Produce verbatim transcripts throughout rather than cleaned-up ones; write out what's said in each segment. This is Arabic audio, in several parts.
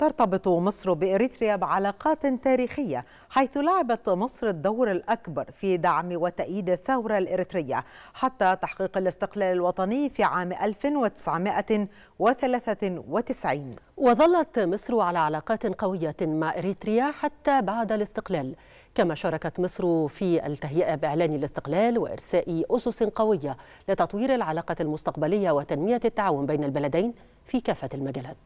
ترتبط مصر بإريتريا بعلاقات تاريخية، حيث لعبت مصر الدور الأكبر في دعم وتأييد الثورة الإريترية حتى تحقيق الاستقلال الوطني في عام ألف وتسعمائة وثلاثة وتسعين. وظلت مصر على علاقات قوية مع إريتريا حتى بعد الاستقلال، كما شاركت مصر في التهيئة بإعلان الاستقلال وإرساء أسس قوية لتطوير العلاقة المستقبلية وتنمية التعاون بين البلدين في كافة المجالات.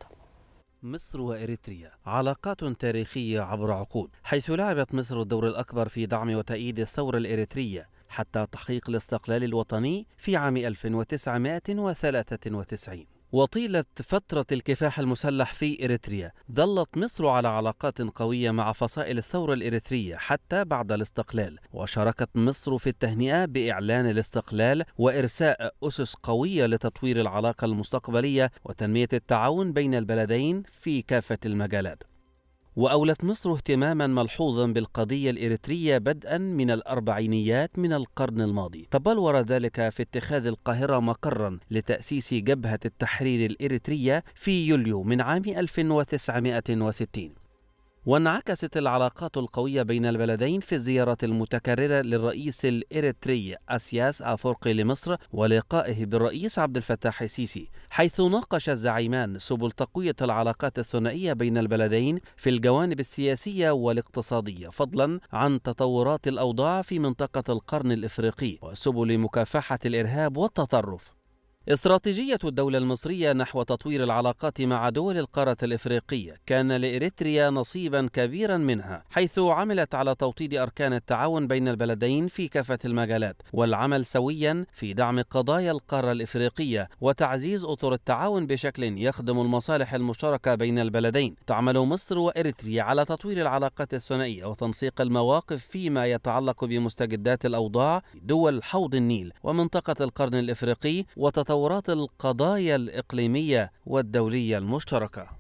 مصر وإريتريا علاقات تاريخية عبر عقود، حيث لعبت مصر الدور الأكبر في دعم وتأييد الثورة الإريترية حتى تحقيق الاستقلال الوطني في عام ألف وتسعمائة وثلاثة وتسعين. وطيلة فترة الكفاح المسلح في إريتريا ظلت مصر على علاقات قوية مع فصائل الثورة الإريترية حتى بعد الاستقلال، وشاركت مصر في التهنئة بإعلان الاستقلال وإرساء أسس قوية لتطوير العلاقة المستقبلية وتنمية التعاون بين البلدين في كافة المجالات. وأولت مصر اهتماما ملحوظا بالقضية الإريترية بدءا من الأربعينيات من القرن الماضي، تبلور ذلك في اتخاذ القاهرة مقرا لتأسيس جبهة التحرير الإريترية في يوليو من عام ألف وتسعمائة وستين. وانعكست العلاقات القوية بين البلدين في الزيارات المتكررة للرئيس الإريتري أسياس أفورقي لمصر ولقائه بالرئيس عبد الفتاح السيسي، حيث ناقش الزعيمان سبل تقوية العلاقات الثنائية بين البلدين في الجوانب السياسية والاقتصادية، فضلا عن تطورات الأوضاع في منطقة القرن الإفريقي وسبل مكافحة الإرهاب والتطرف. استراتيجية الدولة المصرية نحو تطوير العلاقات مع دول القارة الإفريقية كان لإريتريا نصيبا كبيرا منها، حيث عملت على توطيد أركان التعاون بين البلدين في كافة المجالات، والعمل سويا في دعم قضايا القارة الإفريقية وتعزيز أطر التعاون بشكل يخدم المصالح المشتركة بين البلدين. تعمل مصر وإريتريا على تطوير العلاقات الثنائية وتنسيق المواقف فيما يتعلق بمستجدات الأوضاع دول حوض النيل ومنطقة القرن الإفريقي وتطورات القضايا الإقليمية والدولية المشتركة.